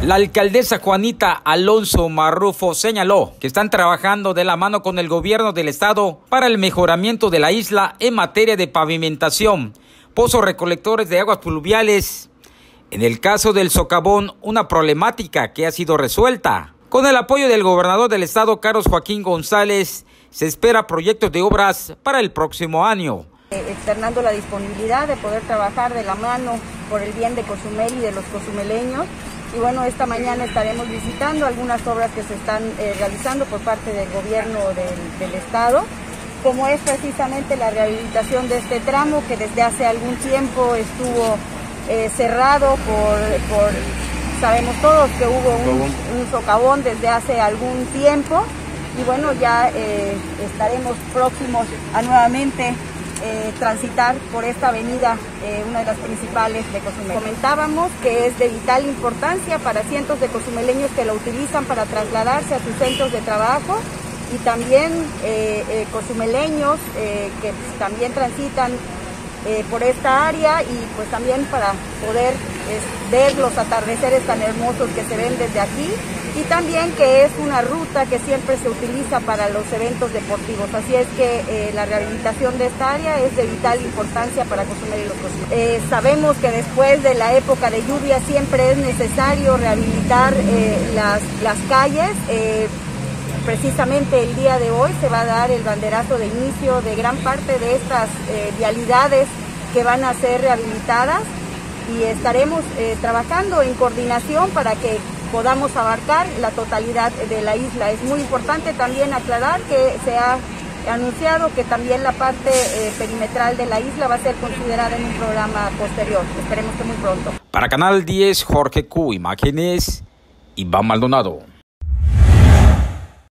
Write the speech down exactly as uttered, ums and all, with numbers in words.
La alcaldesa Juanita Alonso Marrufo señaló que están trabajando de la mano con el gobierno del estado para el mejoramiento de la isla en materia de pavimentación, pozos recolectores de aguas pluviales. En el caso del socavón, una problemática que ha sido resuelta. Con el apoyo del gobernador del estado, Carlos Joaquín González, se espera proyectos de obras para el próximo año. Externando la disponibilidad de poder trabajar de la mano por el bien de Cozumel y de los cozumeleños. Y bueno, esta mañana estaremos visitando algunas obras que se están eh, realizando por parte del gobierno del, del estado, como es precisamente la rehabilitación de este tramo que desde hace algún tiempo estuvo eh, cerrado por, por, sabemos todos que hubo un, un socavón desde hace algún tiempo, y bueno, ya eh, estaremos próximos a nuevamente Eh, transitar por esta avenida, eh, una de las principales de Cozumel. Comentábamos que es de vital importancia para cientos de cozumeleños que la utilizan para trasladarse a sus centros de trabajo, y también eh, eh, cozumeleños eh, que pues, también transitan eh, por esta área, y pues también para poder eh, ver los atardeceres tan hermosos que se ven desde aquí, y también que es una ruta que siempre se utiliza para los eventos deportivos. Así es que eh, la rehabilitación de esta área es de vital importancia para Cozumel y los cozumeleños. Eh, sabemos que después de la época de lluvia siempre es necesario rehabilitar eh, las, las calles. Eh, precisamente el día de hoy se va a dar el banderazo de inicio de gran parte de estas eh, vialidades que van a ser rehabilitadas, y estaremos eh, trabajando en coordinación para que podamos abarcar la totalidad de la isla. Es muy importante también aclarar que se ha anunciado que también la parte eh, perimetral de la isla va a ser considerada en un programa posterior. Esperemos que muy pronto. Para Canal diez, Jorge Q, imágenes, Iván Maldonado.